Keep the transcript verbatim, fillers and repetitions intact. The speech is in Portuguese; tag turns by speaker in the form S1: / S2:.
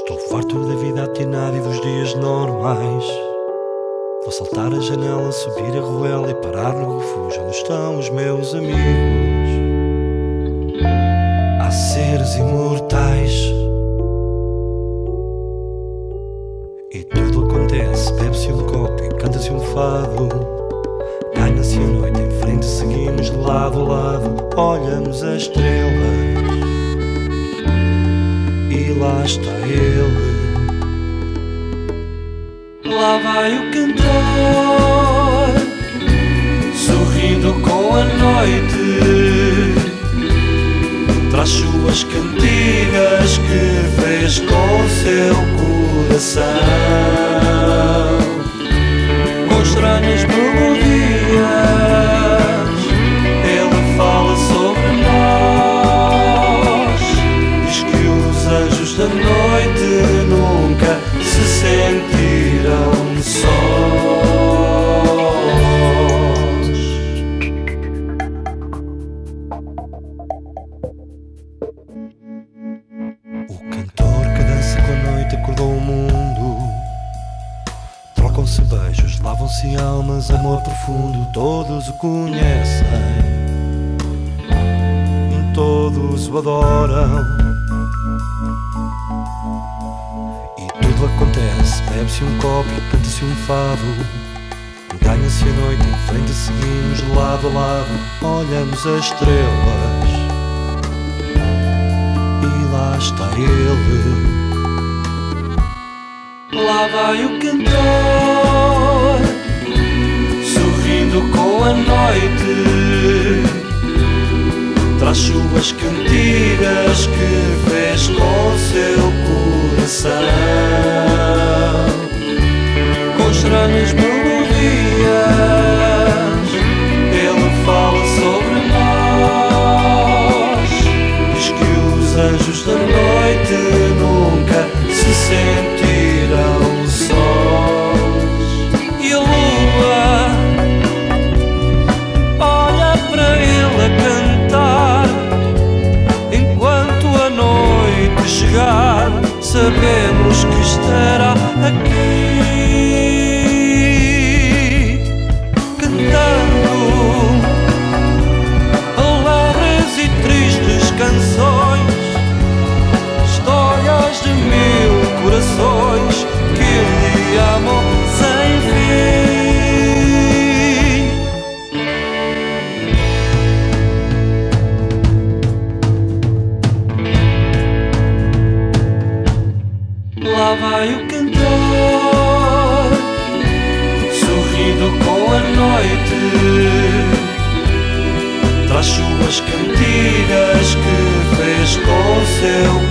S1: Estou farto da vida atinada e dos dias normais. Vou saltar a janela, subir a ruela e parar no refúgio onde estão os meus amigos. Há seres imortais e tudo acontece. Bebe-se um copo e canta-se um fado. Ganha-se a noite em frente, seguimos de lado a lado. Olhamos as estrelas e lá está ele. Lá vai o cantor, sorrindo com a noite. Traz suas cantigas que fez com seu coração, com estranhas melodias. Ele fala sobre nós, diz que os anjos da noite nunca se sentiram sós. O cantor que dança com a noite acordou o mundo. Trocam-se beijos, lavam-se almas, amor profundo. Todos o conhecem, todos o adoram. E tudo acontece, bebe-se um copo e canta-se um fado. Ganha-se a noite, em frente seguimos de lado a lado. Olhamos as estrelas e lá está ele. Lá vai o cantor, sorrindo com a noite. Traz suas cantigas que fez com seu coração, com estranhas melodias. Ele fala sobre nós, diz que os anjos da noite nunca se sentiram sós. E a lua olha para ele a cantar. Enquanto a noite chegar, sabemos que estará aqui, cantando alegres e tristes canções, histórias de mil corações que lhe amam sem fim. Lá vai o cantor, sorrindo com a noite. Traz suas cantigas que fez com seu